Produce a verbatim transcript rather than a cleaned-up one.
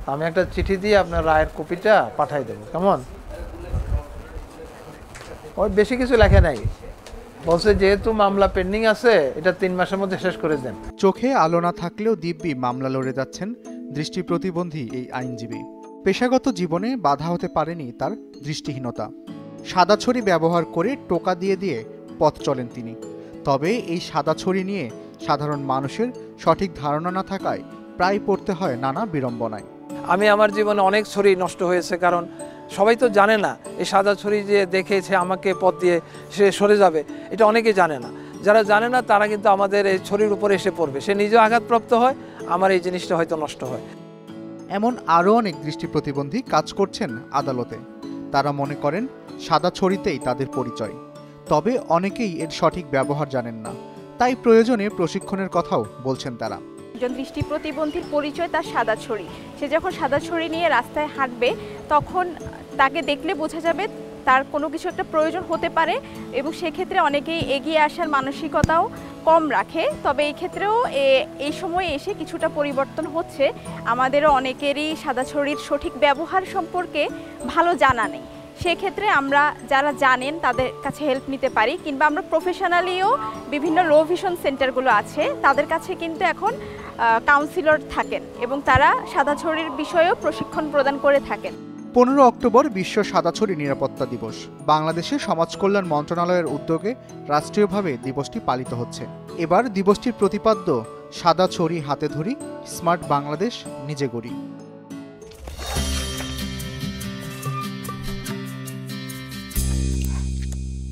আমি একটা চিঠি দিয়ে আপনার রায়ের কপিটা পাঠাই দেবো, কেমন? ওই বেশি কিছু লেখে নাই, বলছে যেহেতু মামলা পেন্ডিং আছে এটা তিন মাসের মধ্যে শেষ করে দেন। চোখে আলো না থাকলেও দিব্যি মামলা লড়ে যাচ্ছেন দৃষ্টি প্রতিবন্ধী এই আইনজীবী। পেশাগত জীবনে বাধা হতে পারেনি তার দৃষ্টিহীনতা। সাদা ছড়ি ব্যবহার করে টোকা দিয়ে দিয়ে পথ চলেন তিনি। তবে এই সাদা ছড়ি নিয়ে সাধারণ মানুষের সঠিক ধারণা না থাকায় প্রায় পড়তে হয় নানা বিড়ম্বনায়। আমি আমার জীবনে অনেক ছড়ি নষ্ট হয়েছে, কারণ সবাই তো জানে না এই সাদা ছড়ি যে দেখেছে আমাকে পথ দিয়ে সে সরে যাবে, এটা অনেকে জানে না। যারা জানে না তারা কিন্তু আমাদের এই ছড়ির উপরে এসে পড়বে, সে নিজেও আঘাতপ্রাপ্ত হয়, আমার এই জিনিসটা হয়তো নষ্ট হয়। এমন আরও অনেক দৃষ্টি প্রতিবন্ধী কাজ করছেন আদালতে। তারা মনে করেন সাদা ছড়িতেই তাদের পরিচয়। তবে অনেকেই এর সঠিক ব্যবহার জানেন না, তাই প্রয়োজনে প্রশিক্ষণের কথাও বলছেন তারা। একজন দৃষ্টি প্রতিবন্ধীর পরিচয় তার সাদা ছড়ি। সে যখন সাদা ছড়ি নিয়ে রাস্তায় হাঁটবে তখন তাকে দেখলে বোঝা যাবে তার কোনো কিছু একটা প্রয়োজন হতে পারে, এবং সেক্ষেত্রে অনেকেই এগিয়ে আসার মানসিকতাও কম রাখে। তবে এই ক্ষেত্রেও এই সময়ে এসে কিছুটা পরিবর্তন হচ্ছে। আমাদেরও অনেকেরই সাদা ছড়ির সঠিক ব্যবহার সম্পর্কে ভালো জানা নেই। সেক্ষেত্রে আমরা যারা জানেন তাদের কাছে হেল্প নিতে পারি, কিংবা আমরা প্রফেশনালিও বিভিন্ন লো ভিশন সেন্টারগুলো আছে তাদের কাছে কিন্তু এখন কাউন্সিলর থাকেন এবং তারা সাদা ছড়ির বিষয়েও প্রশিক্ষণ প্রদান করে থাকেন। পনেরো অক্টোবর বিশ্ব সাদা ছড়ি নিরাপত্তা দিবস। বাংলাদেশে সমাজ কল্যাণ মন্ত্রণালয়ের উদ্যোগে রাষ্ট্রীয়ভাবে দিবসটি পালিত হচ্ছে। এবার দিবসটির প্রতিপাদ্য সাদা ছড়ি হাতে ধরি, স্মার্ট বাংলাদেশ নিজে গড়ি।